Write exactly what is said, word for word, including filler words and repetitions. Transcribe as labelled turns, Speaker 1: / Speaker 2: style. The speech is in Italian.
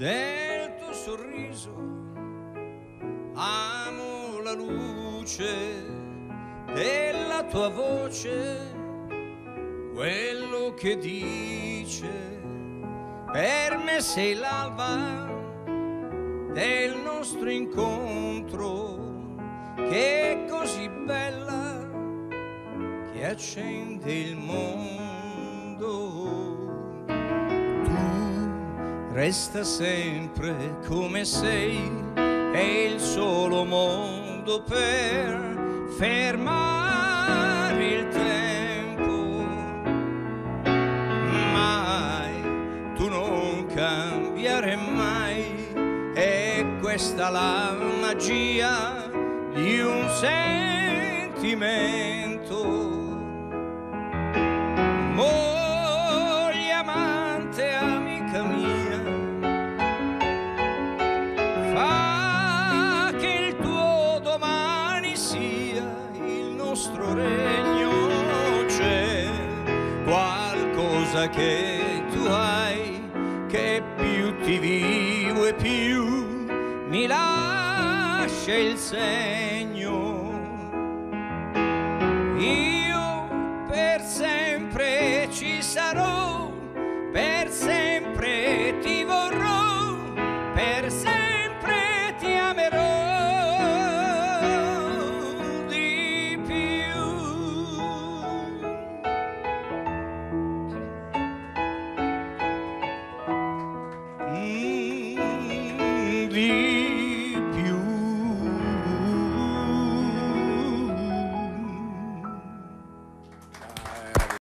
Speaker 1: del tuo sorriso, amo la luce della tua voce, quello che dice, per me sei l'alba del nostro incontro, che è così bella che accende il mondo. Resta sempre come sei, è il solo modo per fermare il tempo. Mai, tu non cambiare mai, è questa la magia di un sentimento. Moglie, amante, amica mia, fa che il tuo domani sia il nostro regno. C'è qualcosa che tu hai, che più ti vivo e più mi lascia il segno.